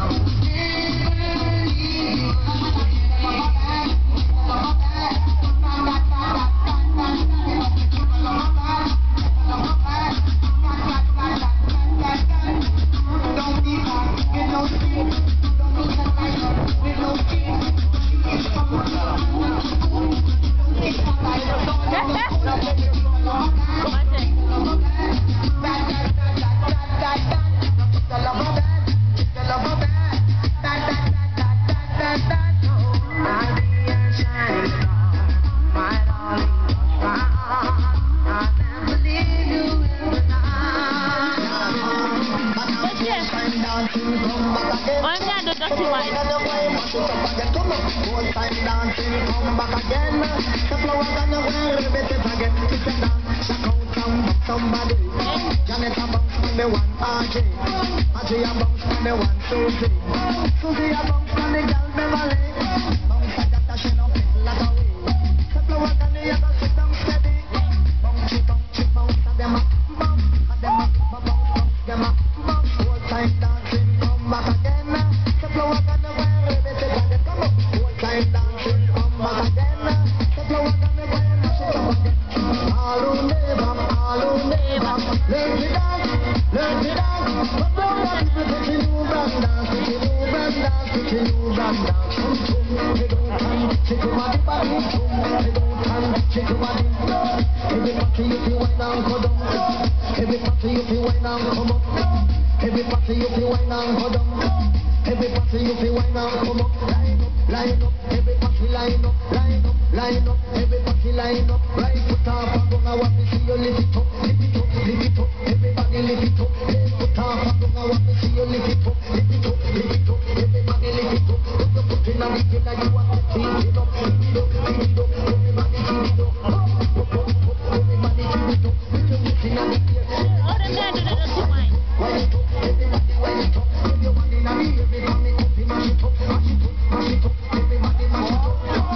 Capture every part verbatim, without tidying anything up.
I'm not the dirty one. Old time dancing, come back again. The flower gonna wear a bit of again. It's a dance, check out some, somebody. Janet a bounce from the one R J. R J a bounce from the one Susie. Susie a bounce from the girl Beverly. Bounce like a dash and up it like a way. The flower gonna you go sit down steady. Bounce it, bounce it, bounce and them up, bounce and them up, bounce, bounce them up, bounce. Old time dancing, come back again. The flower gonna wear a bit of again. Come on. Time dancing, come back again. The flower gonna go and mash it up again. All who never, all who never, learn to dance, learn to dance. But don't let people take you new brand dance, take you new brand dance, take you new brand dance. Chum chum, they don't time, shake your body, body, chum. They don't time, shake your body. Every party you feel wine and go down. Every party you feel wine and come up. Every party you feel wine and go down. Every party you feel wine and come up. Line up, every party line up, line up, line up, every party line up. Right foot off, I'm gonna want to see you lift it up, lift it up, lift it up. Everybody lift it up. Left foot off, I'm gonna want to see you lift it up, lift it up, lift it up. Everybody lift it up. Put your foot in a lift it like you want to see it up, lift it up, lift it up. Everybody lift it up, up, up, up. Everybody lift it up. Put your foot in a lift it up. All the men do that to wine. Wind it up, everybody wind it up. Put your one in a lift it up, mash it up, mash it up, mash it up. Everybody mash it up.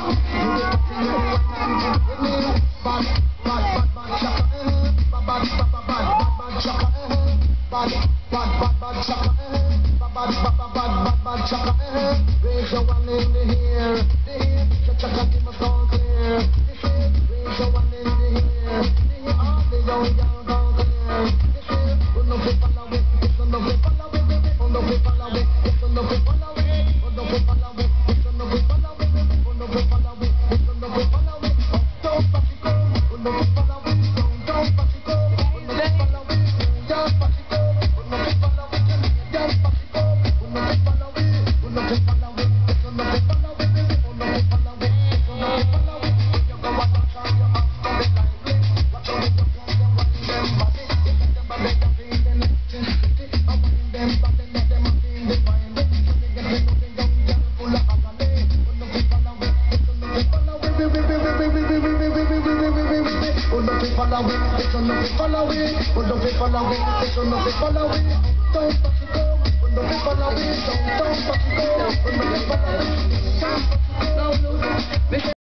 Bad, bad, bad, bad, chaka, eh. Bad, bad, bad, bad, bad, chaka, eh. Bad, bad, bad, bad, chaka, eh. Bad, bad, bad, bad, bad, bad, chaka, eh. Raise your one in the air, the air. Chaka, give us all clear. This is raise your one in the air, the air. All the young, young, all clear. This is run up the follow it, it's run up the follow it, run up the follow it, it's run up the follow it, run up the follow it, it's run up the follow it, run up the follow it, it's run up the follow it. Don't pass it go, run up the follow it, don't don't pass it go, run up the follow it, just pass it go, run up the follow it, just pass it go, run up the follow it, run up the follow it, it's run up the follow it, run up the follow it, it's run up the follow it. You go watch out on your hands, come in lively, watch out with your friends and wind them body, you get them body, you feel the electricity, I wind them body, let them feel the vibe, so they get to know the young girl full of agony, run up the follow it, it's run up the follow it, we we we we we we we we we we we we we we we. Run up the follow it, it's run up the follow it, run up the follow it, it's run up the follow it, don't pass it go, run up the follow it, don't don't pass it go, run up the follow it, don't pass it go.